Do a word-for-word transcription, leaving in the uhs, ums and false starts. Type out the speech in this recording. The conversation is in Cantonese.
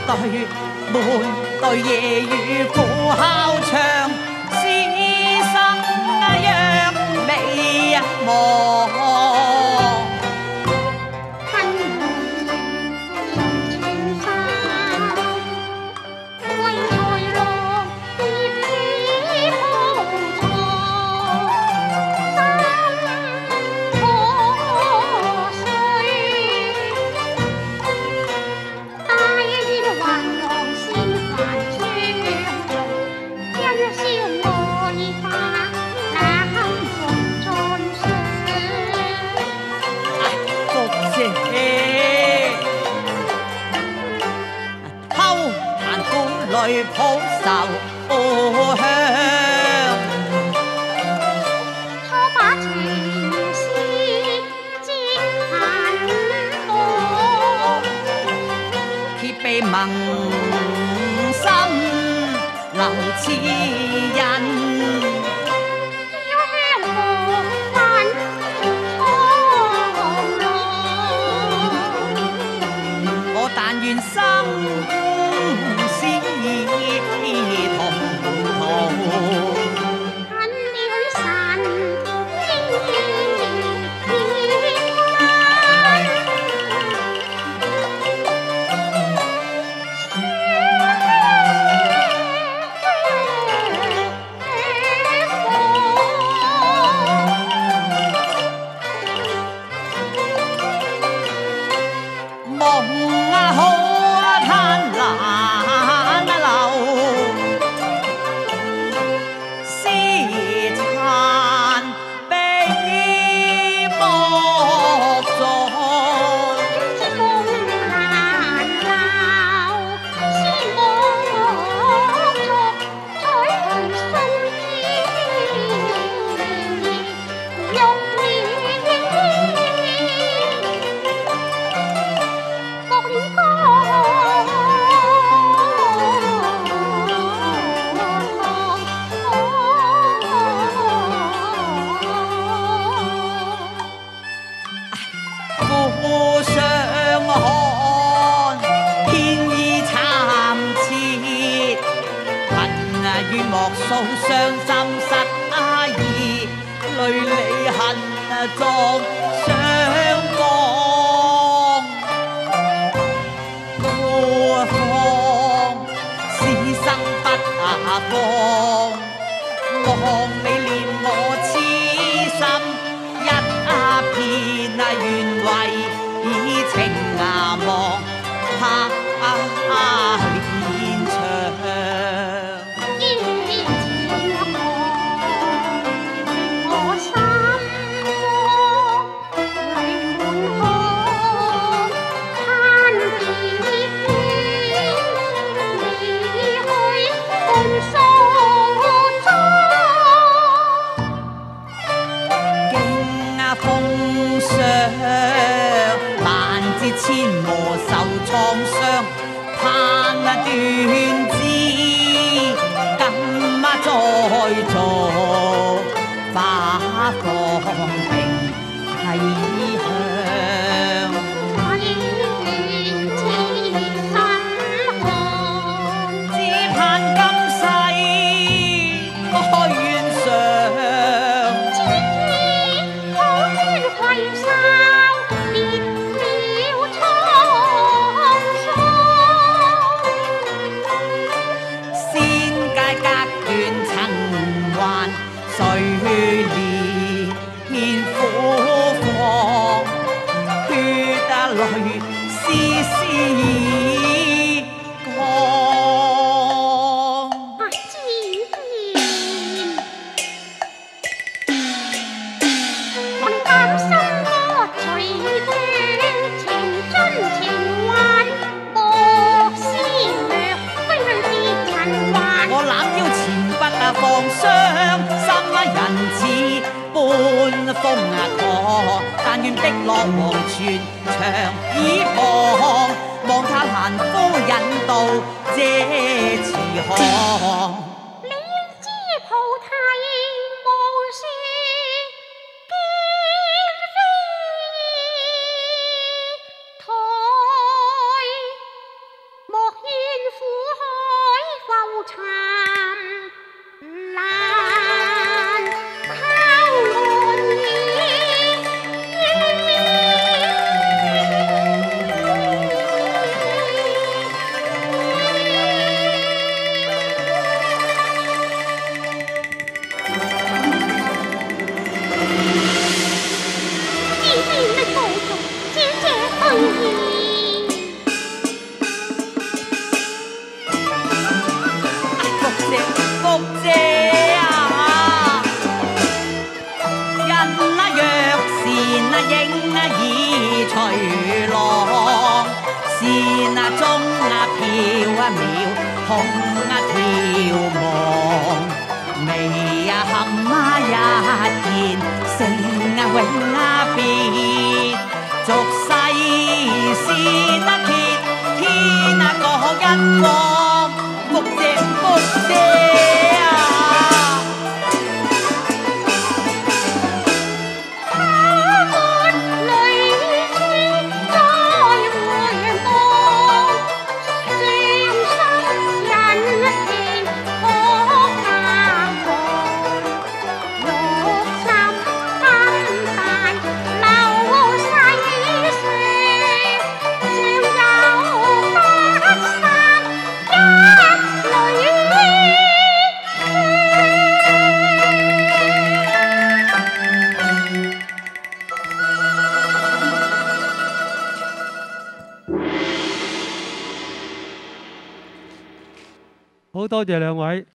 對門對夜雨苦敲窗，師生若未忘。去普受香， 初把情絲接痕薄， 揭秘萌心留刺印。 要香無分蒼浪， 我但願心。同途， 恨了神夢啊好啊貪婪。莫訴傷心失意，淚離恨作相逢。孤芳此生不放，望你憐我痴心一片，願為以情牙忘，怕連場。萬折千磨受創傷，盼斷枝今再做花放平替香。只盼今世該願償。誰憐苦況，血淚絲絲乾。 問擔心歌隨斷，情樽情幻，莫思量，揮淚別塵寰。 我攬腰前不啊放雙。人似半風駝，但願碧落黃泉長倚傍，望他蘭夫引導這慈航。 你知菩提無事，見飛台莫要。 邊的高俗，姐姐去意。 福姐，福姐啊！人啊若是啊影啊已隨浪，是那鐘啊飄啊渺，空啊眺望，眉啊含啊一見，聲啊永啊別，俗世是得揭，天啊各一方，福姐福姐啊！ 好多謝兩位。